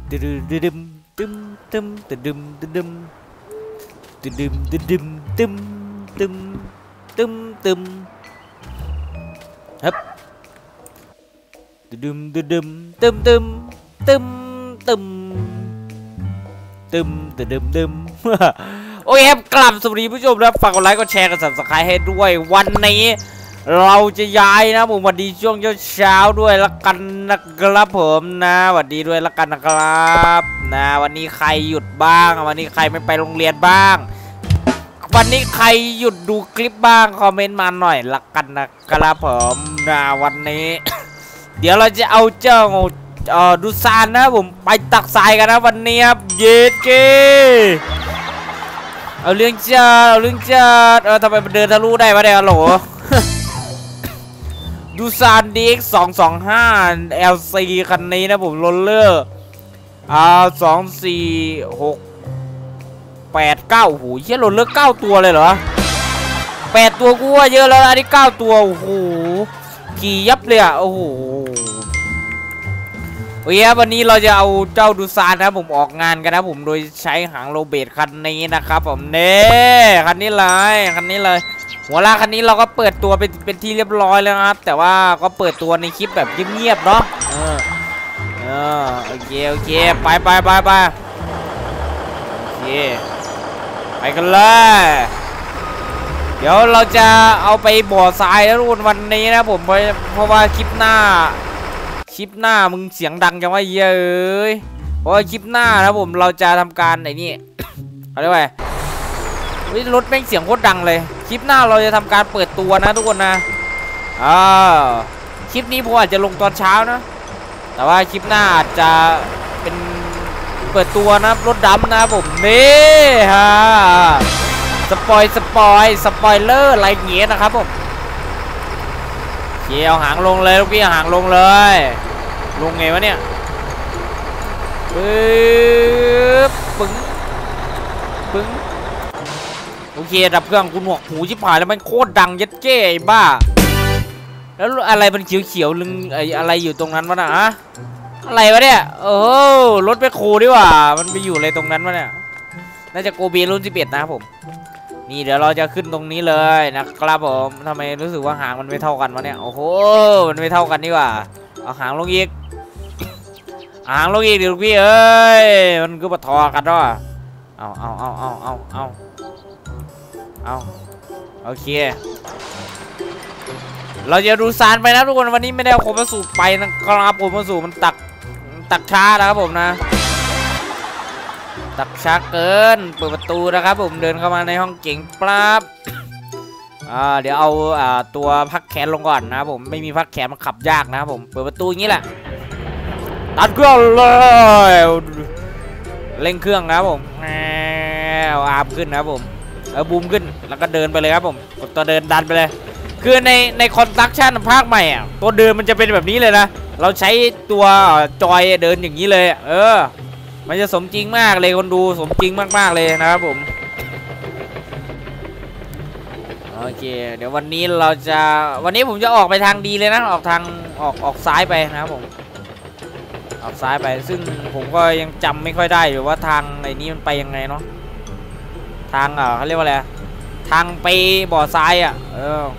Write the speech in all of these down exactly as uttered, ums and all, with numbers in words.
ตึมตึมตึมตึมตึมตึมตึมตึมตึมตึมตึมตึมฮับตึมตึมตึมตึมตึมตึมตึมตึมตึมโอเคครับกลับสวัสดีผู้ชมนะฝากกดไลค์กดแชร์กด ซับสไครบ์ ให้ด้วยวันนี้เราจะย้ายนะผมสวัสดีช่วงเช้าด้วยละกันนะครับผมนะสวัสดีด้วยละกันนะครับนะวันนี้ใครหยุดบ้างวันนี้ใครไม่ไปโรงเรียนบ้างวันนี้ใครหยุดดูคลิปบ้างคอมเมนต์มาหน่อยละกันนะครับผมนะวันนี้ เดี๋ยวเราจะเอาเจ้าเอ่อดูซานนะผมไปตักทรายกันนะวันนี้ครับเย็ดเก้เอาเรื่องจัดเอาเรื่องจัดเออทำไมมันเดินทะลุได้วะเนี่ยโหล ดูซาน ดี เอ็กซ์ สองสองห้า แอล ซี คันนี้นะผมโรลเลอร์อ่าสองสี่หกแปดเก้าโอ้โหเชี่ยโรลเลอร์เก้าตัวเลยเหรอแปดตัวกูว่าเยอะแล้วอันนี้เก้าตัวโอ้โหขี่ยับเลยอ่ะโอ้โหโอเควันนี้เราจะเอาเจ้าดูซานนะผมออกงานกันนะผมโดยใช้หางโรเบตคันนี้นะครับผมเน่คันนี้เลยคันนี้เลยหัวลากคันนี้เราก็เปิดตัวเป็นเป็นที่เรียบร้อยแล้วครับแต่ว่าก็เปิดตัวในคลิปแบบเงียบๆเนาะเออเออโอเคโอเคไปไปไปไปโอเคไปกันเลยเดี๋ยวเราจะเอาไปบ่อทรายแล้วทุกคนวันนี้นะผมเพราะว่าคลิปหน้าคลิปหน้ามึงเสียงดังจังว่าเยอะเพราะว่าคลิปหน้านะผมเราจะทำการไอ้นี่เอาได้ไหมรถแม่งเสียงโคตรดังเลยคลิปหน้าเราจะทำการเปิดตัวนะทุกคนนะอ่าคลิปนี้ผมอาจจะลงตอนเช้านะแต่ว่าคลิปหน้าอาจจะเป็นเปิดตัวนะรถดำนะผมนี่ฮะสปอยสปอยสปอยเลอร์อะไรเงี้ยนะครับผมเกี่ยวหางลงเลยลูกพี่หางลงเลยลงไงวะเนี่ยปึ๊บปึ้งปึ้งโอเคดับเครื่องคุณหนวกหูชิบหายแล้วมันโคตรดังยัดเจ้ไอ้บ้าแล้วอะไรมันเขียวๆลึงไอ้อะไรอยู่ตรงนั้นวะน่ะอะอะไรวะเนี่ยโอ้รถไปโคดีกว่ามันไปอยู่อะไรตรงนั้นวะเนี่ยน่าจะโกเบรุ่นสิบเอ็ดนะครับผมนี่เดี๋ยวเราจะขึ้นตรงนี้เลยนะครับผมทำไมรู้สึกว่าหางมันไม่เท่ากันวะเนี่ยโอ้โหมันไม่เท่ากันดีกว่าเอาหางลงอีกหางลงอีกเดี๋ยวพี่เอ้ยมันก็มาทอกันด้วยเอาเอาเอาเอาเอาเอาเอาโอเคเราจะดูซานไปนะทุกคนวันนี้ไม่ได้เอาโคมาสูบไปนะครับโคมาสูบมันตักตักช้านะครับผมนะตักช้าเกินเปิดประตูนะครับผมเดินเข้ามาในห้องเก๋งปั๊บอ่าเดี๋ยวเอาอ่าตัวพักแขนลงก่อนนะผมไม่มีพักแขนมันขับยากนะครับผมเปิดประตูอย่างนี้แหละตัดเครื่องเลยเร่งเครื่องนะครับผมเอาอาร์มขึ้นนะครับผมเอาบูมขึ้นแล้วก็เดินไปเลยครับผมกดตัวเดินดันไปเลยคือในในคอนสตรักชั่นภาคใหม่อ่ะตัวเดินมันจะเป็นแบบนี้เลยนะเราใช้ตัวจอยเดินอย่างนี้เลยเออมันจะสมจริงมากเลยคนดูสมจริงมากๆเลยนะครับผมโอเคเดี๋ยววันนี้เราจะวันนี้ผมจะออกไปทางดีเลยนะออกทางออกออกซ้ายไปนะครับผมออกซ้ายไปซึ่งผมก็ยังจำไม่ค่อยได้อยู่ว่าทางไอ้นี้มันไปยังไงเนาะทางอ่ะเขาเรียกว่าอะไรทางไปบ่อทรายอ่ะเออ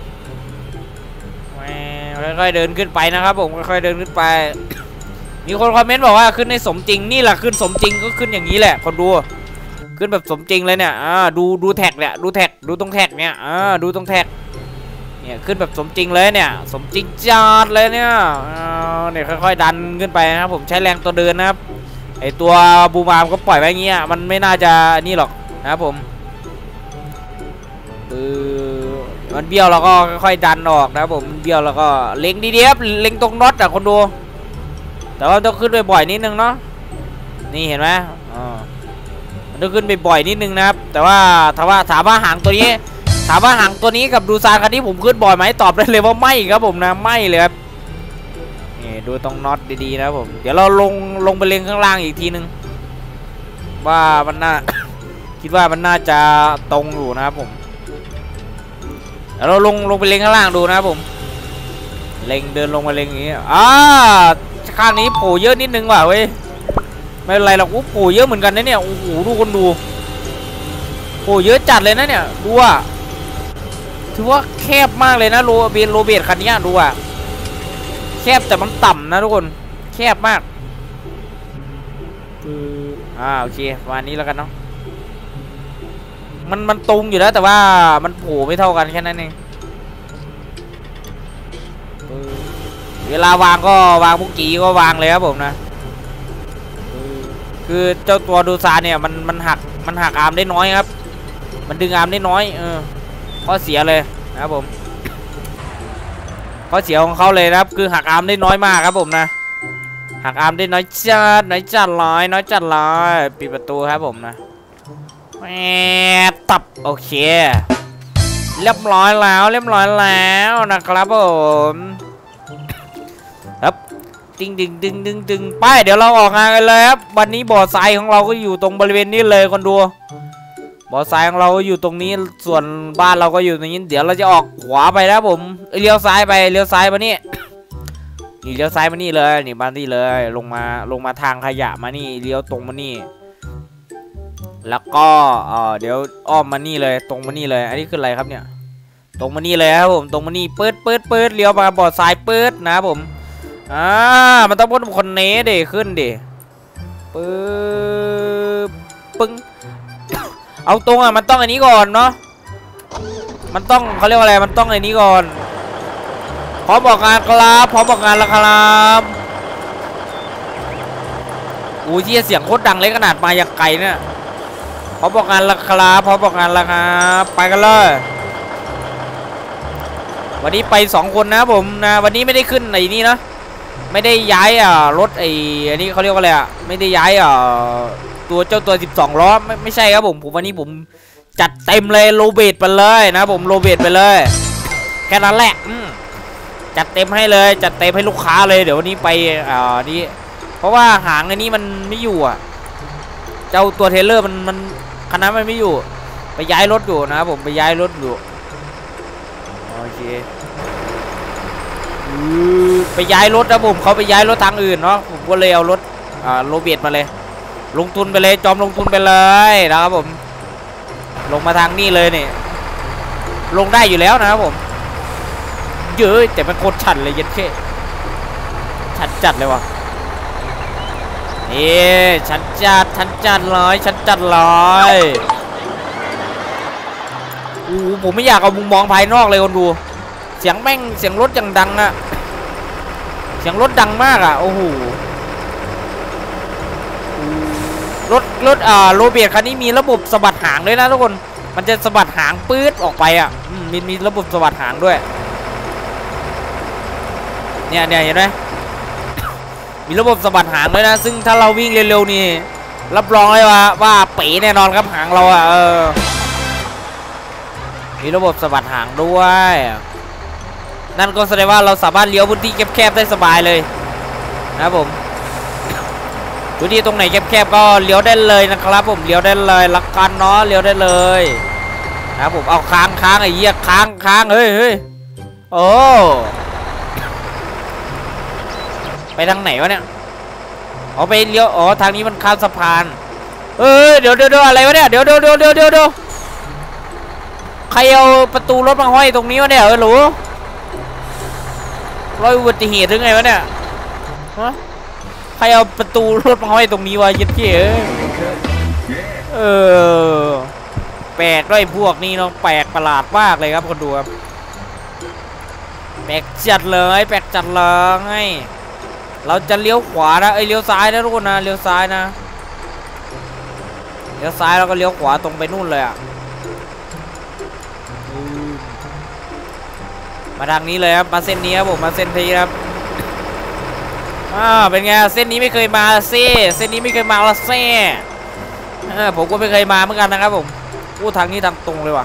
ค่อยๆเดินขึ้นไปนะครับผมค่อยๆเดินขึ้นไปมีคนคอมเมนต์บอกว่าขึ้นในสมจริงนี่แหละขึ้นสมจริงก็ขึ้นอย่างนี้แหละคนดูขึ้นแบบสมจริงเลยเนี่ยอ่าดูดูแท็กเนี่ยดูแท็กดูตรงแท็กเนี่ยอ่าดูตรงแท็กเนี่ยขึ้นแบบสมจริงเลยเนี่ยสมจริงจัดเลยเนี่ยอ่าเนี่ยค่อยๆดันขึ้นไปนะครับผมใช้แรงตัวเดินนะครับไอตัวบูมามก็ปล่อยไว้อย่างเงี้ยมันไม่น่าจะนี่หรอกนะครับผมเออมันเบี้ยวเราก็ค่อยๆดันออกนะครับผมเบี้ยวเราก็เล็งดีๆครับเล็งตรงน็อตอ่ะคนดูแต่ว่าต้องขึ้นบ่อยๆนิดนึงเนาะนี่เห็นไหมอ๋อมันต้องขึ้นบ่อยๆนิดนึงนะครับแต่ว่าถามว่าถามว่าหางตัวนี้ถามว่าหางตัวนี้กับดูซานคันนี้ผมขึ้นบ่อยไหมตอบได้เลยว่าไม่ครับผมนะไม่เลยครับนี่ดูตรงน็อตดีๆนะครับผมเดี๋ยวเราลงลงไปเล็งข้างล่างอีกทีนึงว่ามันน่า คิดว่ามันน่าจะตรงอยู่นะครับผมเดี๋ยวเราลงลงไปเล็งข้างล่างดูนะครับผมเล็งเดินลงมาเล็งอย่างนี้อ่าข้างนี้โผล่เยอะนิดนึงว่ะเว้ยไม่เป็นไรหรอกโอ้โหเยอะเหมือนกันนะเนี่ยโอ้โหดูคนดูโอ้เยอะจัดเลยนะเนี่ยดูอ่ะถือว่าแคบมากเลยนะโรเบโรเบตคันนี้ดูอ่ะแคบแต่มันต่ำนะทุกคนแคบมากอ่าโอเควันนี้แล้วกันเนาะมันมันตรงอยู่แล้วแต่ว่ามันโผล่ไม่เท่ากันแค่นั้นเองเวลาวางก็วางพวกจีก็วางเลยครับผมนะคือเจ้าตัวดูซานเนี่ยมันมันหักมันหักอาร์มได้น้อยครับมันดึงอาร์มได้น้อยเออข้อเสียเลยนะครับผมข้อเสียของเขาเลยนะครับคือหักอาร์มได้น้อยมากครับผมนะหักอาร์มได้น้อยจัดน้อยจัดร้อยน้อยจัดร้อยปิดประตูครับผมนะแหมตับโอเคเรียบร้อยแล้วเรียบร้อยแล้วนะครับผมครับดึงดึงดึงดึงดึงไปเดี๋ยวเราออกงานกันเลยครับวันนี้บ่อทรายของเราก็อยู่ตรงบริเวณนี้เลยคนดูบ่อทรายของเราอยู่ตรงนี้ส่วนบ้านเราก็อยู่ตรงนี้เดี๋ยวเราจะออกขวาไปนะผมเลี้ยวซ้ายไปเลี้ยวซ้ายมานี่นี่เลี้ยวซ้ายมานี่เลยนี่บ้านนี่เลยลงมาลงมาทางขยะมานี่เลี้ยวตรงมานี่แล้วก็เออเดี๋ยวอ้อมมานี่เลยตรงมานี่เลยอันนี้คืออะไรครับเนี่ยตรงมานี่เลยครับผมตรงมานี่ปื๊ดปื๊ดปื๊ดเลี้ยวมาบ่อทรายปื๊ดนะครับผมอ่ามันต้องพ้นคนเนเดขึ้นดิปื๊ดปึ้งเอาตรงอ่ะมันต้องอันนี้ก่อนเนาะมันต้องเขาเรียกว่าอะไรมันต้องอันนี้ก่อนพร้อมบอกงานครับพร้อมบอกงานแล้วครับอู้ที่เสียงโคตรดังเลยขนาดมาอย่างไกลเนี่ยพร้อมบอกงานแล้วครับพร้อมบอกงานแล้วครับไปกันเลยวันนี้ไปสองคนนะผมนะวันนี้ไม่ได้ขึ้นไอ้นี่นะไม่ได้ย้ายอ่ะรถไอ้อันนี้เขาเรียกว่าอะไรอ่ะไม่ได้ย้ายอ่ะตัวเจ้าตัวสิบสองล้อไม่ไม่ใช่ครับผมผมวันนี้ผมจัดเต็มเลยโรเบตไปเลยนะผมโรเบตไปเลยแค่นั้นแหละจัดเต็มให้เลยจัดเต็มให้ลูกค้าเลยเดี๋ยววันนี้ไปอ่านี่เพราะว่าหางอันนี้มันไม่อยู่อ่ะเจ้าตัวเทเลอร์มันมันคณะมันไม่อยู่ไปย้ายรถอยู่นะผมไปย้ายรถอยู่โอเคไปย้ายรถนะผมเขาไปย้ายรถทางอื่นเนาะผมก็เลยเอารถอ่าโรเบตมาเลยลงทุนไปเลยจอมลงทุนไปเลยนะครับผมลงมาทางนี้เลยเนี่ยลงได้อยู่แล้วนะครับผมเยอะแต่มันโคตรชันเลยยันแค่ชันจัดเลยวะนี่ชันจัดชันจัดเลยชันจัดเลยโอ้ผมไม่อยากเอามุมมองภายนอกเลยคนดูเสียงแม่งเสียงรถอย่างดังอะเสียงรถดังมากอะโอ้โหรถรถอ่าโรเบตคันนี้มีระบบสะบัดหางด้วยนะทุกคนมันจะสะบัดหางปื๊ดออกไปอ่ะมีมีระบบสะบัดหางด้วยเนี่ยเนี่ยเห็นไหมมีระบบสะบัดหางด้วยนะซึ่งถ้าเราวิ่งเร็วๆนี่รับรองเลยว่าว่าเป๋แน่นอนครับหางเราอ่ะเออมีระบบสะบัดหางด้วยนั่นก็แสดงว่าเราสามารถเลี้ยวพื้นที่แคบๆได้สบายเลยนะครับผมพื้นที่ตรงไหนแคบๆก็เลี้ยวได้เลยนะครับผมเลี้ยวได้เลยลักกันเนาะเลี้ยวได้เลยนะครับผมเอาค้างค้างไอ้เหี้ยค้างค้างเฮ้ยเฮ้ยโอ้ไปทางไหนวะเนี่ยอ๋อไปเลี้ยวอ๋อทางนี้มันข้ามสะพานเฮ้ยเดี๋ยวเดี๋ยวอะไรวะเนี่ยเดี๋ยวเดี๋ยวเดี๋ยวเดี๋ยวเดี๋ยวใครเอาประตูรถมาห้อยตรงนี้วะเนี่ยเออหรูรอยอุบัติเหตุหรือไงวะเนี่ยฮะใครเอาประตูรถมาห้อยตรงนี้วะยัดเจ๋อเออแปลกด้วยพวกนี้น้องแปลกประหลาดมากเลยครับคนดูครับแปลกจัดเลยแปลกจัดเลยเราจะเลี้ยวขวานะเอ้ยเลี้ยวซ้ายนะทุกคนนะเลี้ยวซ้ายนะเลี้ยวซ้ายแล้วก็เลี้ยวขวาตรงไปนู่นเลยอ่ะมาทางนี้เลยครับมาเส้นนี้ครับผมมาเส้นนี้ครับอ่าเป็นไงเส้นนี้ไม่เคยมาเซ่เส้นนี้ไม่เคยมาละเซ่ผมก็ไม่เคยมาเหมือนกันนะครับผมอู้ทางนี้ทางตรงเลยว่ะ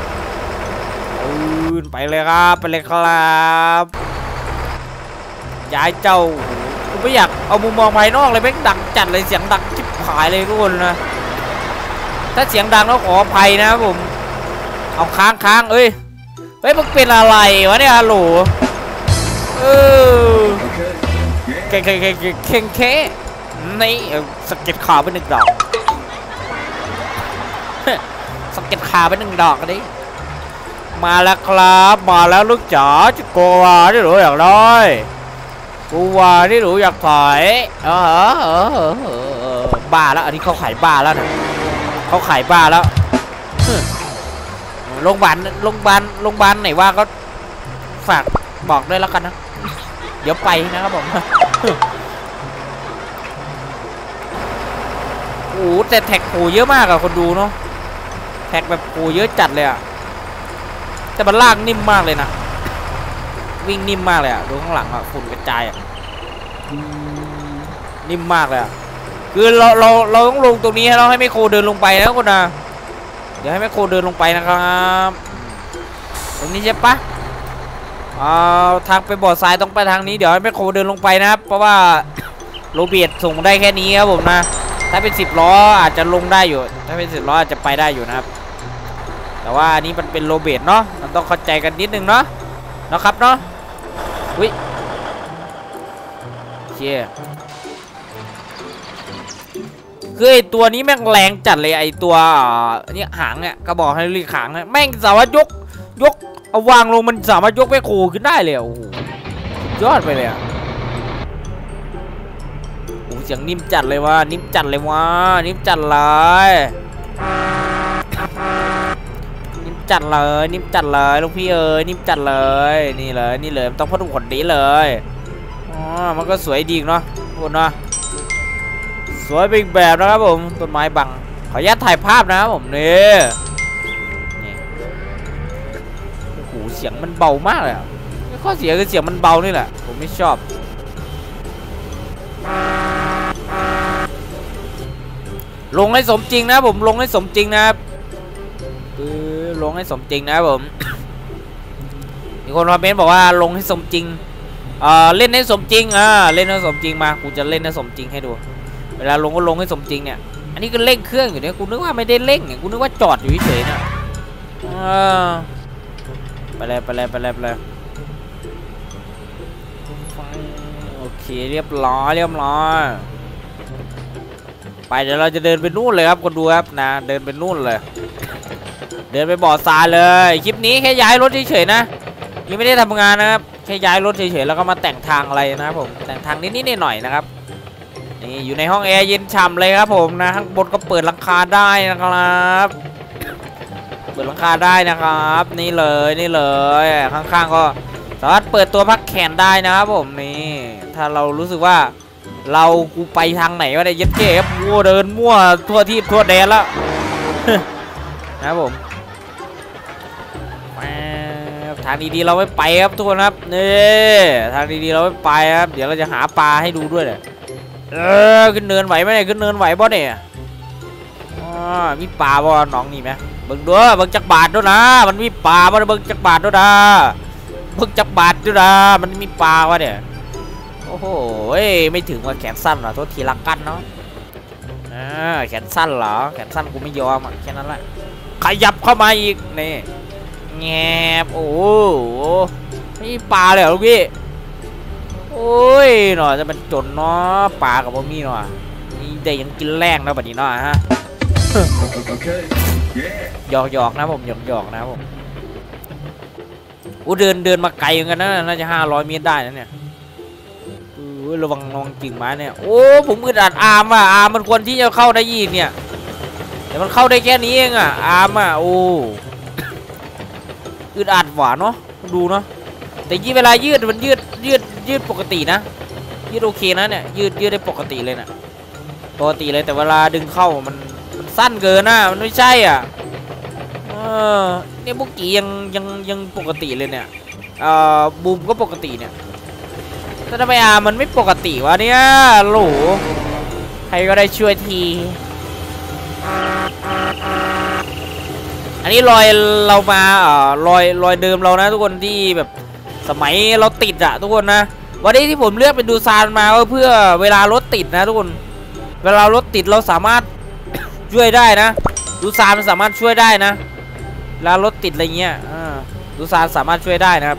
อืนไปเลยครับไปเลยครับย้ายเจ้าผมไม่อยากเอามุมมองภายนอกเลยแม่งดังจัดเลยเสียงดังชิบหายเลยทุกคนนะถ้าเสียงดังแล้วขออภัยนะครับผมเอาค้างค้างเอ้ยเฮ้ยมันเป็นอะไรวะเนี่ยฮัลโหลเออเข่งเข่งเข่งเข่งเข่งนี่สเก็ตขาไปหนึ่งดอกสเก็ตขาไปหนึ่งดอกกันดิมาแล้วครับมาแล้วลูกจ๋าจะโกวาที่หนูอยากได้กูวาที่หนูอยากถอยเออเออเออบ้าแล้วอันนี้เขาขายบ้าแล้วนะเขาขายบ้าแล้วโรงพยาบาลโรงพยาบาลโรงพยาบาลไหนว่าก็ฝากบอกด้วยแล้วกันนะเดี๋ยวไปนะครับผมโอ้แต่แท็กโผเยอะมากอะคนดูเนาะแท็กแบบโผเยอะจัดเลยอะแต่มันลากนิ่มมากเลยนะวิ่งนิ่มมากเลยอะดูข้างหลังอะฝุ่นกระจายอะนิ่มมากเลยอะคือเราเราเราต้องลงตรงนี้ให้เราให้ไมโครเดินลงไปนะคนนะเดี๋ยวให้ไมโครเดินลงไปนะครับตรงนี้ใช่ปะเอาทางไปบ่อทรายต้องไปทางนี้เดี๋ยวให้ไมโครเดินลงไปนะครับเพราะว่าโรเบียดส่งได้แค่นี้ครับผมนะถ้าเป็นสิบล้ออาจจะลงได้อยู่ถ้าเป็นสิบล้ออาจจะไปได้อยู่นะครับแต่ว่าอันนี้มันเป็นโรเบียดเนาะมันต้องเข้าใจกันนิดนึงเนาะนะครับเนาะอุ้ยเชี่ยคือไอตัวนี้แม่งแรงจัดเลยไอตัวเนี่ยหางเนี่ยกระบอกไฮดรอลิกหางเนี่ยแม่งสามารถยกยกเอาวางลงมันสามารถยกแม่โคขึ้นได้เลยโอ้โหยอดไปเลยอ่ะโอ้เสียงนิ่มจัดเลยว่ะนิ่มจัดเลยว่ะนิ่มจัดเลยนิ่มจัดเลยนิ่มจัดเลยลูกพี่เอ๋ยนิ่มจัดเลยนี่เลยนี่เลยต้องพัดขนนี้เลยอ๋อมันก็สวยดีเนาะคุณเนาะสวยเป็นแบบนะครับผมต้นไม้บังขออนุญาตถ่ายภาพนะครับผมนี่นี่โอ้โหเสียงมันเบามากเลยอ่ะข้อเสียคือเสียงมันเบานี่แหละผมไม่ชอบลงให้สมจริงนะผมลงให้สมจริงนะครับลงให้สมจริงนะครับผมมีคนคอมเมนต์บอกว่าลงให้สมจริงเอ่อเล่นให้สมจริงอ่าเล่นให้สมจริงมากูจะเล่นให้สมจริงให้ดูเวลาลงก็ลงให้สมจริงเนี่ยอันนี้ก็เร่งเครื่องอยู่เนี่ยกูนึกว่าไม่ได้เร่งเนี่ยกูนึกว่าจอดอยู่เฉยๆเนี่ยไปเลยไปเลยไปเลยไปเลยโอเคเรียบร้อยเรียบร้อยไปเดี๋ยวเราจะเดินไปนู่นเลยครับคนดูครับนะเดินไปนู่นเลยเดินไปบ่อทรายเลยคลิปนี้แค่ย้ายรถเฉยๆนะยังไม่ได้ทำงานนะครับแค่ย้ายรถเฉยๆแล้วก็มาแต่งทางอะไรนะครับผมแต่งทางนิดๆหน่อยๆนะครับนี่อยู่ในห้องแอร์เย็นฉ่ำเลยครับผมนะข้างบนก็เปิดหลังคาได้นะครับเปิดหลังคาได้นะครับนี่เลยนี่เลยข้างๆก็สามารถเปิดตัวพักแขนได้นะครับผมนี่ถ้าเรารู้สึกว่าเรากูไปทางไหนวะเนี่ยยัดเก็บมั่วเดินมั่วทั่วที่ทั่วแดนแล้วนะครับผมทางดีๆเราไม่ไปครับทุกคนครับนี่ทางดีๆเราไม่ไปครับเดี๋ยวเราจะหาปลาให้ดูด้วยเลยเออขึ้นเนินไหวไหมเนี่ยขึ้นเนินไหวบ่เนี่ยอ๋อมีปลาบ่หนองนี่ไหมเบิ่งด้วยเบิ่งจักบาทด้วยนะมันมีปลาบ่เบิ่งจักบาทด้วยนะเบิ่งจักบาทด้วยนะมันมีปลาวะเนี่ยโอ้โหไม่ถึงว่าแขนสั้นเหรอโทษทีละกันเนาะอ่าแขนสั้นเหรอแขนสั้นกูไม่ยอมอ่ะแค่นั้นแหละขยับเข้ามาอีกนี่แงบโอ้โหไม่มีปลาเลยเหรอลูกพี่โอ้ยหน่อยจะเป็นจนเนาะปลากับพวกนี้เนาะนี่ได้ยังกินแรงนะแบบนี้เนาะฮะหยอกหยอกนะผมหยอกหยอกนะผมอู้เดินเดินมาไกลเหมือนกันนะน่าจะห้าร้อยเมตรได้นะเนี่ยระวังระวังกิ่งไม้เนี่ยโอ้ผมอึดอัดอาร์มอ่ะอาร์มมันควรที่จะเข้าได้ยีกเนี่ยแต่มันเข้าได้แค่นี้เองอ่ะอาร์มอ่ะโอ้อึดอัดหวานเนาะดูเนาะแต่ยี่เวลายืดมันยืดยืดยืดปกตินะยืดโอเคนะเนี่ยยืดยืดได้ปกติเลยนะปกติเลยแต่เวลาดึงเข้ามันมันสั้นเกินนะมันไม่ใช่อ่ะเออเนี่ยพวกกี้ยังยังยังปกติเลยเนี่ยเอ่อบูมก็ปกติเนี่ยแต่ทำไมอ่ะมันไม่ปกติวะเนี่ยโหลใครก็ได้ช่วยทีอันนี้รอยเรามาอ่ารอยรอยเดิมเรานะทุกคนที่แบบสมัยเราติดอะทุกคนนะวันนี้ที่ผมเลือกเป็นดูซานมาเพื่อเวลารถติดนะทุกคนเวลารถติดเราสามารถ ช่วยได้นะดูซานมันสามารถช่วยได้นะเวลารถติดอะไรเงี้ยดูซานสามารถช่วยได้นะครับ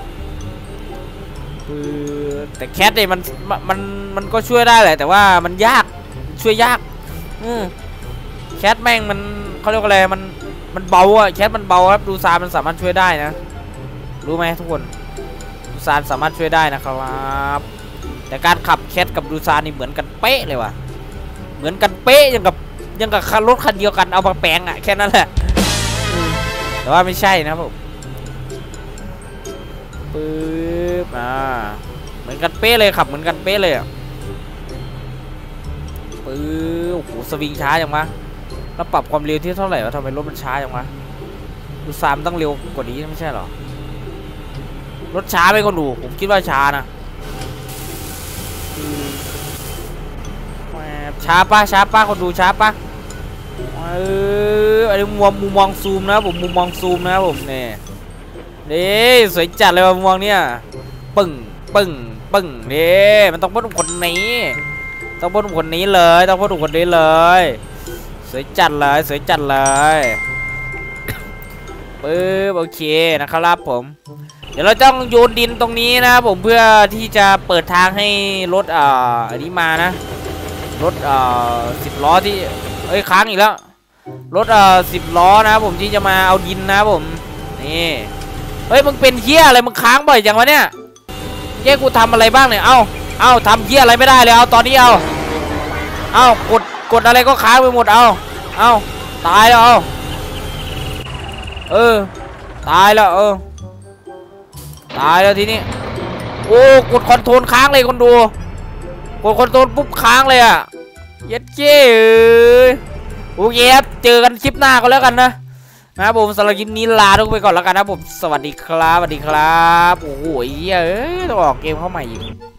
แต่แคทเนี่ยมันมันมันก็ช่วยได้แหละแต่ว่ามันยากช่วยยากอืมแคทแม่งมันเขาเรียกว่าอะไรมันมันเบาอะแคทมันเบาครับดูซานมันสามารถช่วยได้นะรู้ไหมทุกคนดูซานสามารถช่วยได้นะครับแต่การขับแคทกับดูซานนี่เหมือนกันเป๊ะเลยว่ะเหมือนกันเป๊ะยังกับยังกับรถคันเดียวกันเอามาแปลงอะแค่นั้นแหละแต่ว่าไม่ใช่นะครับผมปึ๊บอ่าเหมือนกันเป๊ะเลยขับเหมือนกันเป๊ะเลยปึ๊บโอ้โหสวิงช้าจังวะแล้วปรับความเร็วที่เท่าไหร่วะทำไมรถมันช้าจังวะดูซามต้องเร็วกว่านี้ไม่ใช่หรอรถช้าไปคนดูผมคิดว่าช้านะช้าป่ะช้าป่ะคนดูช้าป่ะเอออันนี้มุมมุมมองซูมนะผมมุมมองซูมนะผมเนี่ยนี่สวยจัดเลยมุมมองเนี่ยปึ้งปึ้งปึ้งนี่มันต้องพูดถึงคนนี้ต้องพูดถึงคนนี้เลยต้องพูดถึงคนนี้เลยสวยจัดเลยสวยจัดเลยปึ๊บโอเคนะครับผมเดี๋ยวเราต้องโยนดินตรงนี้นะผมเพื่อที่จะเปิดทางให้รถอ่าอันนี้มานะรถอ่าสิบล้อที่เอ้ยค้างอีกแล้วรถอ่าสิบล้อนะผมที่จะมาเอาดินนะผมนี่เฮ้ยมึงเป็นเหี้ยอะไรมึงค้างบ่อยจังวะเนี่ยแกกูทำอะไรบ้างเนี่ยเอ้าเอ้าทำเหี้ยอะไรไม่ได้เลยเอาตอนนี้เอาเอ้ากดกดอะไรก็ค้างไปหมดเอาเอ้าตายแล้วเอาเออตายแล้วเออตายแล้วทีนี้โอ้กดคอนโทรลค้างเลยคนดูกดคอนโทรลปุ๊บค้างเลยอ่ะเย็ดเจ้ยโอเคครับเจอกันคลิปหน้าก็แล้วกันนะนะครับผมสำหรับคลิปนี้ลาทุกไปก่อนแล้วกันนะผมสวัสดีครับสวัสดีครับโอ้โหเอ้ยต้องออกเกมเข้าใหม่อีก